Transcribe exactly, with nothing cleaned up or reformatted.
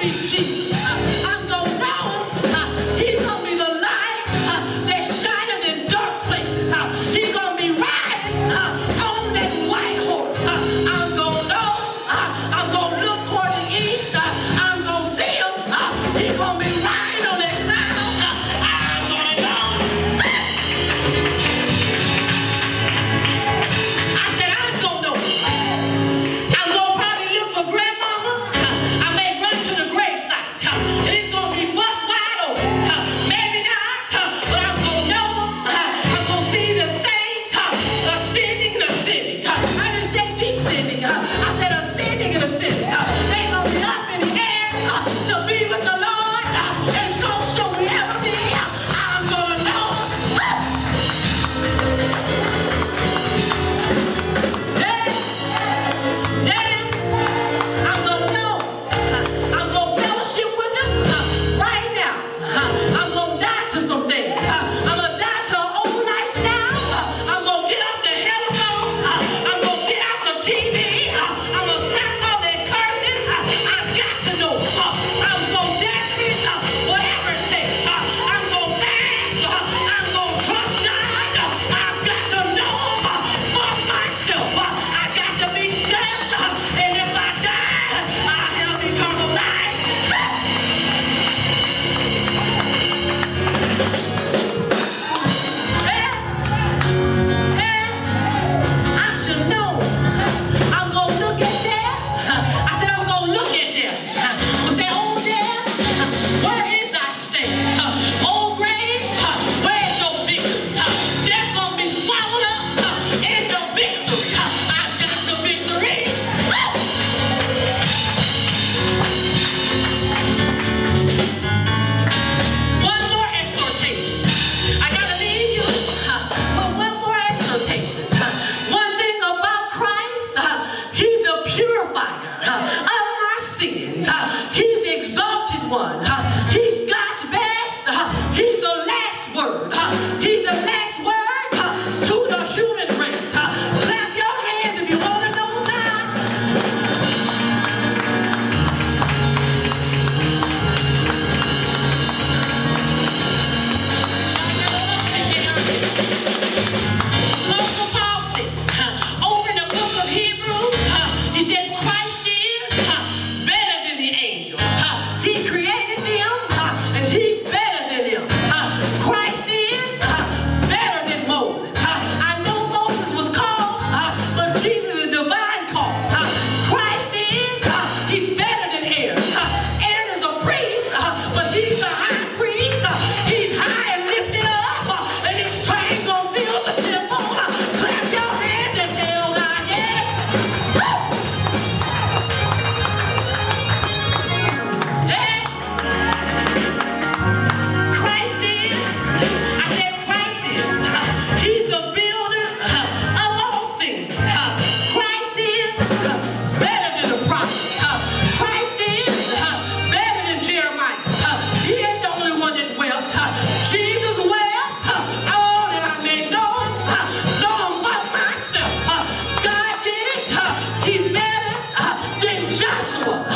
be Jesus. I'm gonna know he's gonna be the light that shineth in dark places. He's gonna be riding on that white horse. I'm gonna know. I'm gonna look toward the east. I'm gonna see him. He's gonna be riding on that cloud. I'm gonna know. I said I'm gonna know. I'm gonna probably look for grandmama. I may run to the gravesite. And it's gonna be bust wide open. Maybe not, but I'm gonna know. I'm gonna see the saints ascending and ascending. I didn't say descending. I said ascending and ascending. They're gonna be up in the air to be with the Lord. And so shall we ever be. I'm gonna know. Yes. Yes. I'm gonna know. I'm gonna fellowship with them right now. I'm gonna die to some things. I'm gonna die to an old lifestyle. I'm gonna get off the telephone. I'm gonna get off the T V. I'm gonna stop all that cursing. I've got to know. I'm so desperate. Whatever it takes. I'm gonna fast. I'm gonna trust God. I've got to know for myself. I got to be blessed. And if I die, I'll have eternal life. Yes. Yes. I should know. I'm gonna look at them. I said I'm gonna look at them. I'm gonna say, oh death, where is thy sting? Oh grave, where is your victory? Death gonna be swallowed up in the victory. I've got the victory. One more exhortation. I gotta leave you for one more exhortation. One thing about Christ, he's the purifier of my sins. He's the exalted one. He's God's best. He's the last word. He's the last word to the human race. Clap your hands if you want to know God. Apostle Paul said, over in the book of Hebrews, he said Christ is better than the angels. He created them, and he's better than them. Christ is better than Moses. I know Moses was called, but Jesus is divine call. Christ is, he's better than Aaron. Aaron is a priest, but he's a high priest. He's high and lifted up, and his train gonna fill the temple. Clap your hands and tell God yes. Yes. Christ is, I said Christ is, he's the builder of all things. Christ is better than the prophets. Christ is better than Jeremiah. He ain't the only one that wept. Jesus wept. Oh, that I may know him, know him for myself. God did it. He's better than Joshua.